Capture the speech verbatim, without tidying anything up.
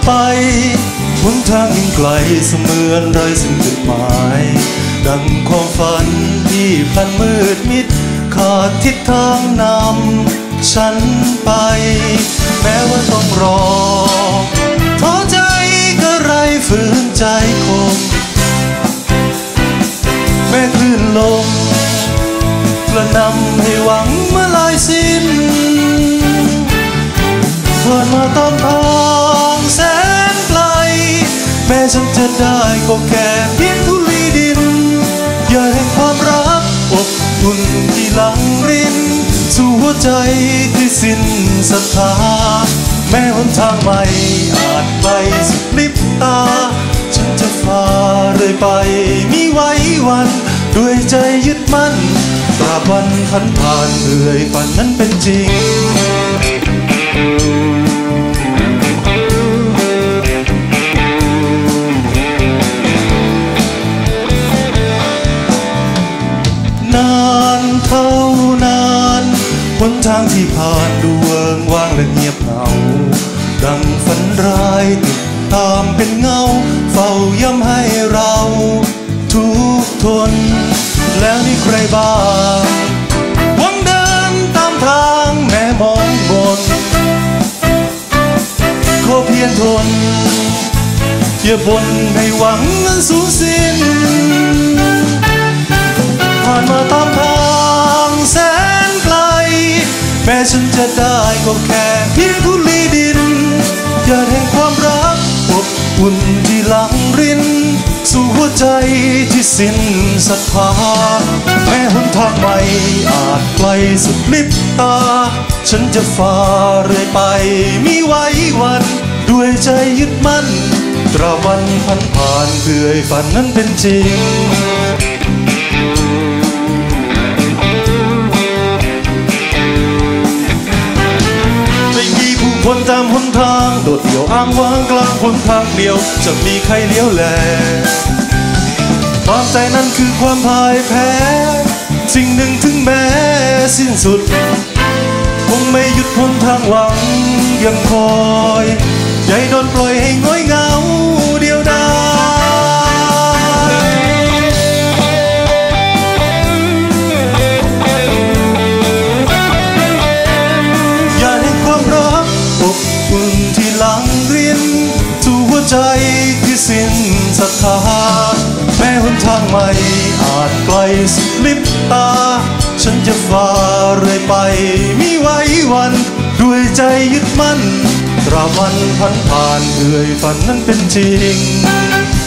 ไปหนทางยิ่งไกลเสมือนไร้สิ้นจุดหมายดังความฝันที่พลันมืดมิดขาดทิศทางนำฉันไปแม้ว่าต้องรอท้อใจก็ไรฝืนใจคงแม้คลื่นลมกระนำให้หวังเมื่อลายสิ้นผ่านมาตามทางแสนไกลแม้ฉันจะได้ก็แค่เพียงธุลีดินอย่าให้ความรักอบอุ่นที่หลังรินสู่หัวใจที่สิ้นศรัทธาแม้หนทางใหม่อาจไกลสุดลิบตาฉันจะฝ่าเรื่อยไปมิไว้วันด้วยใจยึดมั่นตราบวันผ่านผ่านเรื่อยฝันนั้นเป็นจริงนานเท่านานหนทางที่ผ่านดูเวิงว่างและเงียบเหงาดังฝันร้ายติดตามเป็นเงาเฝ้าย้ำให้เราทุกทนแล้วนี่ใครบ้างหวังเดินตามทางแม้มองบนขอเพียรทนอย่าบ่นให้หวังนั้นสูญสิ้นผ่านมาตามทางแสนไกลแม้ฉันจะได้ก็แค่เพียงธุลีดินอย่าแห่งความรักอบอุ่นที่หลังรินสู่หัวใจที่สิ้นศรัทธาแม้หนทางใหม่อาจไกลสุดลิบตาฉันจะฝ่าเรื่อยไปมิไว้วันด้วยใจยึดมั่นตราบวันผ่านผ่านเพื่อให้ฝันนั้นเป็นจริงคนตามหนทางโดดเดี่ยวอ้างว้างกลางหนทางเดียวจะมีใครเลี้ยวแลความใจนั้นคือความพ่ายแพ้สิ่งหนึ่งถึงแม้สิ้นสุดคงไม่หยุดหนทางหวังยังคอยอย่าโดนปล่อยให้ง้อยเหงาเดียวดายอย่าให้ความรักอบอุ่นที่หลังรินสู่หัวใจที่สิ้นศรัทธาแม้หนทางใหม่อาจไกลสุดลิบตาฉันจะฝ่าเรื่อยไปมิไว้วันด้วยใจยึดมั่นตราบวันผ่านผ่านเรื่อยฝันนั้นเป็นจริง